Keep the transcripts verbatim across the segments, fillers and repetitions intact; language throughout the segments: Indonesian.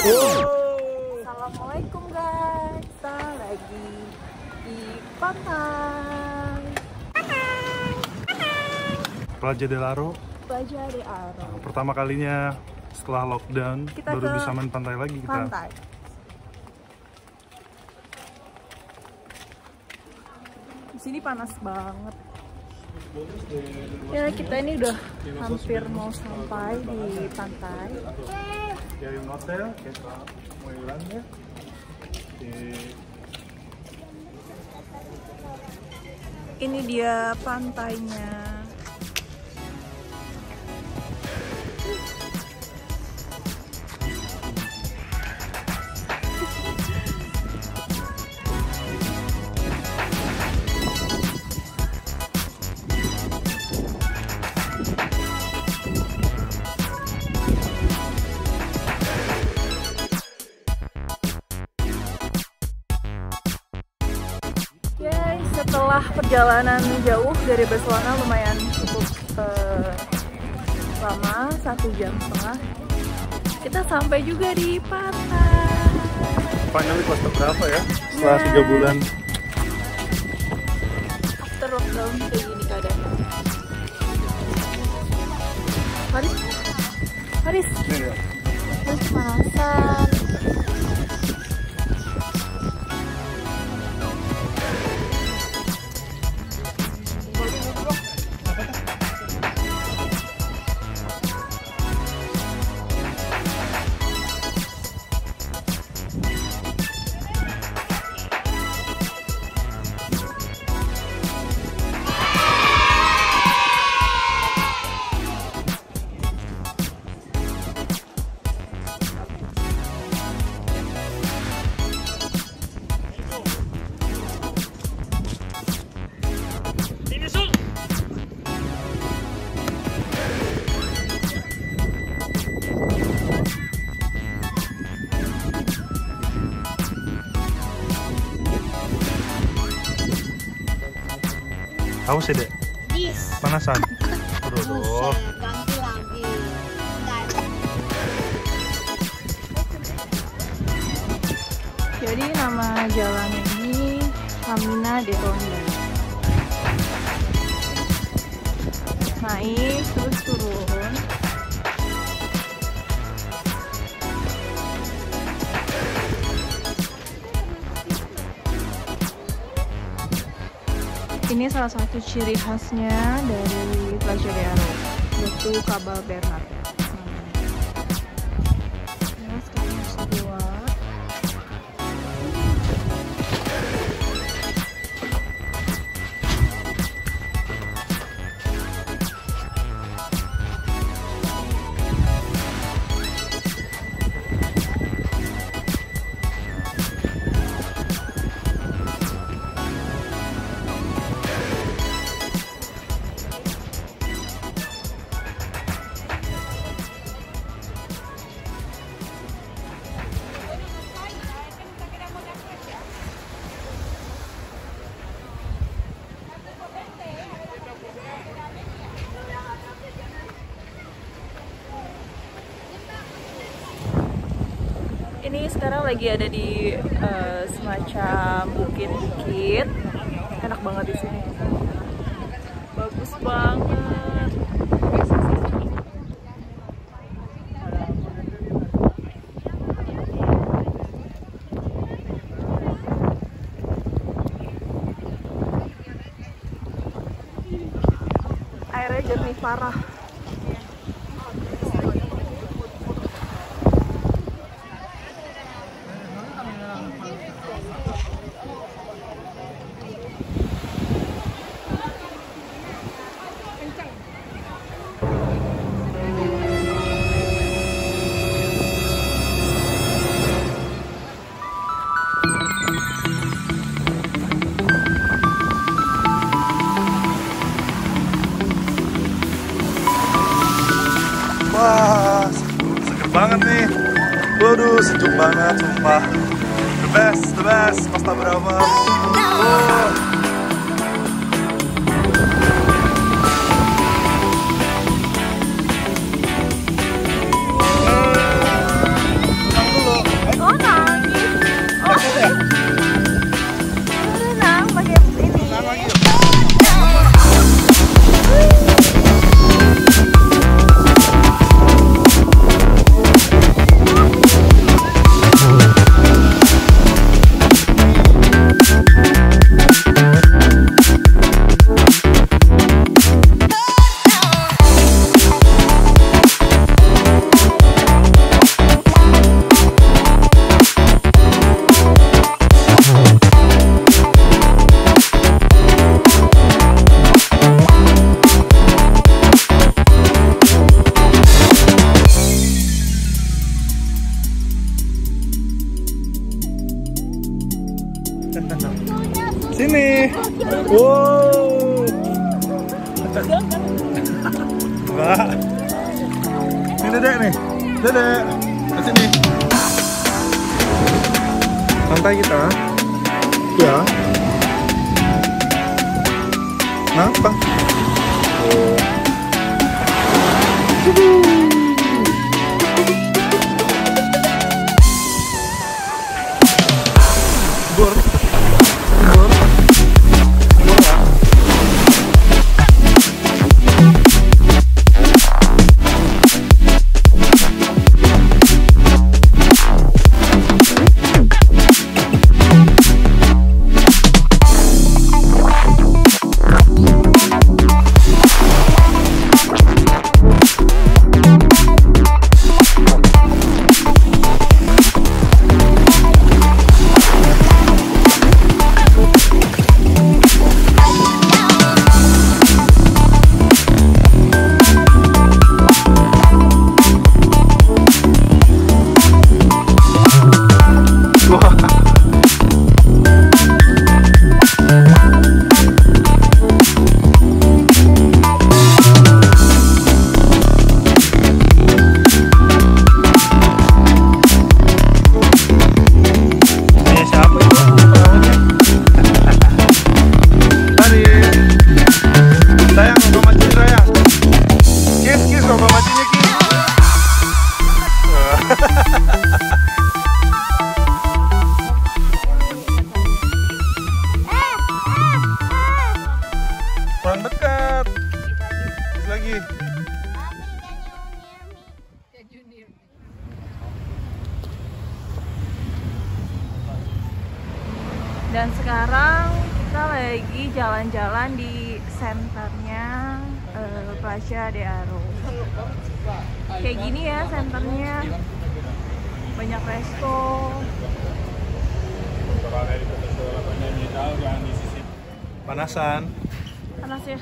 Assalamualaikum guys, kita lagi di pantai. Plaza del Aro. Plaza del Aro. Pertama kalinya setelah lockdown Kita baru ke bisa main pantai lagi kita. Pantai. Di sini panas banget. Ya kita ini udah hampir mau sampai di pantai. Ya un hotel que está muy grande. Ini dia pantainya. Setelah perjalanan jauh dari Barcelona lumayan cukup uh, lama, satu jam setengah, kita sampai juga di pantai. Finally kelas berapa ya? Setelah tiga Yeah. bulan. After lockdown kayak gini keadaannya. Haris, Haris, Iya. Haris pemanasan. Haus ya, Dek? Dis. Panasan? Aduh, aduh. Buset, ganti lagi. Bentar. Jadi nama jalan ini Camina de Ronda. Naik terus turun. Ini salah satu ciri khasnya dari Plaza del Aro, yaitu Kabel Bernat. Nah, sekarang harus keluar. Ini sekarang lagi ada di uh, semacam bukit-bukit, enak banget di sini, bagus banget. Airnya jernih parah. Wah, seger banget nih. Waduh, sejuk banget, sumpah. The best, the best, Costa Brava. Oh. Tenang dulu. Enggak. Ini dedek nih. Dedek. Kesini. Santai kita. Ya. Kenapa? Oh. Bor. Bor. Bor ya. Kurang dekat. Terus lagi. Dan sekarang kita lagi jalan-jalan di senternya uh, Plaza de Aro. Kayak gini ya senternya, banyak resto. Panasan. Panas ya.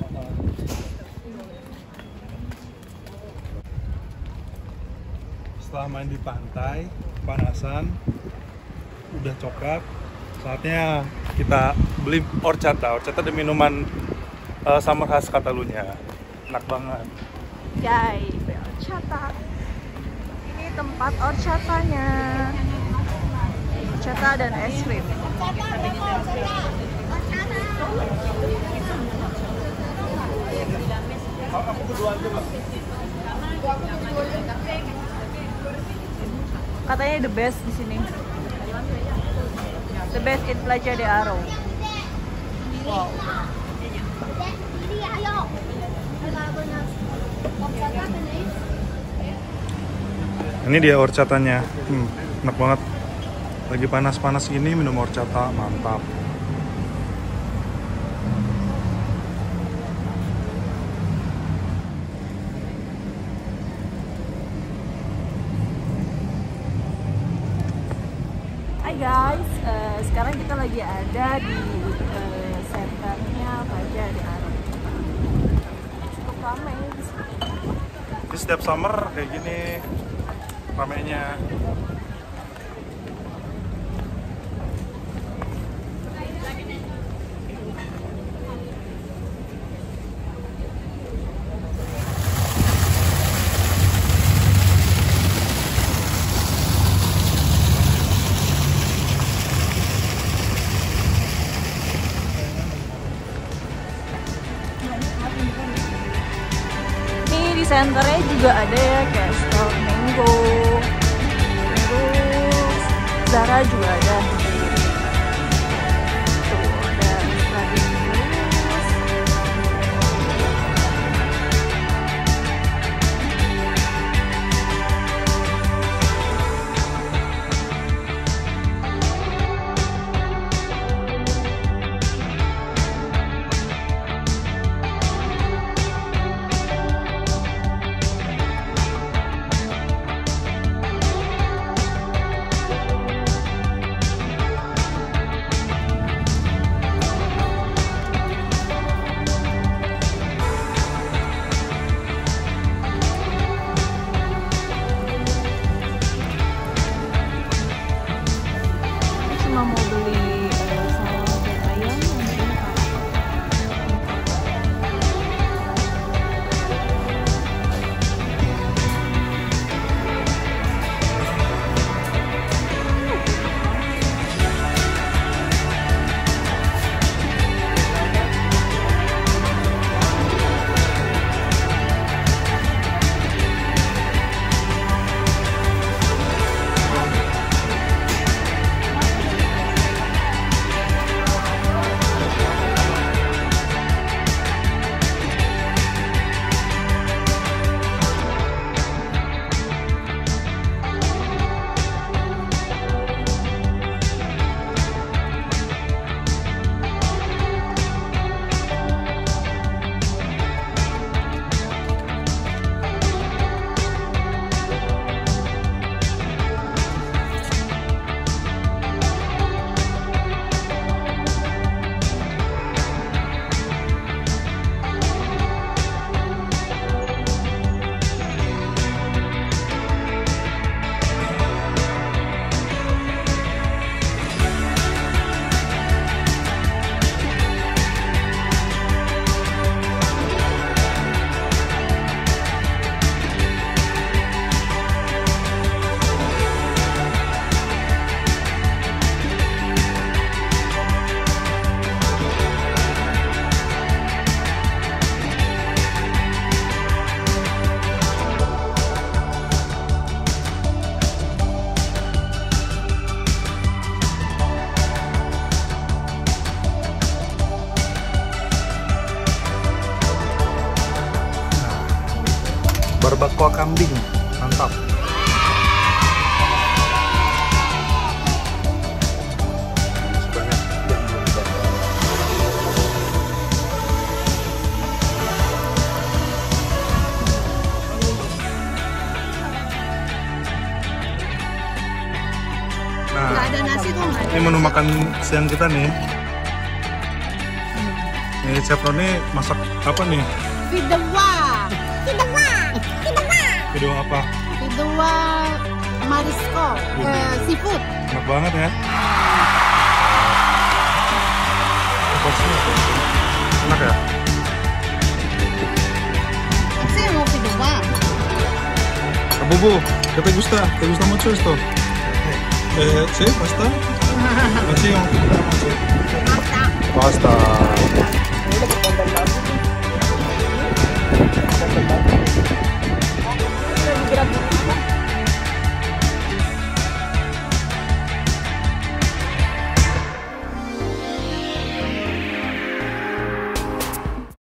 Setelah main di pantai, panasan, udah coklat, saatnya kita beli horchata. Horchata ada minuman uh, summer khas Catalunya, enak banget. Yay, horchata. Ini tempat horchatanya. Horchata dan es krim. Katanya the best di sini. The best in Plaza de Aro. Wow. Ini dia horchatanya. Hmm, enak banget. Lagi panas-panas gini minum horchata, mantap. Hai guys, uh, sekarang kita lagi ada di uh, senternya Plaza de Aro. Cukup ramai di sini. Di setiap summer kayak gini ramainya. Senternya juga ada ya, kayak store Mango, terus Zara juga ada. Tuh ada lagi barbacoa kambing, mantap. Sebanyak yang belum dibakar. Nah, Nggak ada nasi tuh nggak ada. ini menu makan siang kita nih. Nih Chef Roni masak apa nih? Fidwa, fidwa, fidwa, Video apa? fidwa marisco, eh, seafood. Enak banget ya. Porsinya apa? Enak ya? Saya mau fidwa. Bubu, ¿qué te gusta? ¿Te gusta mucho esto? Eh, sí, pasta. Así, Pasta. pasta.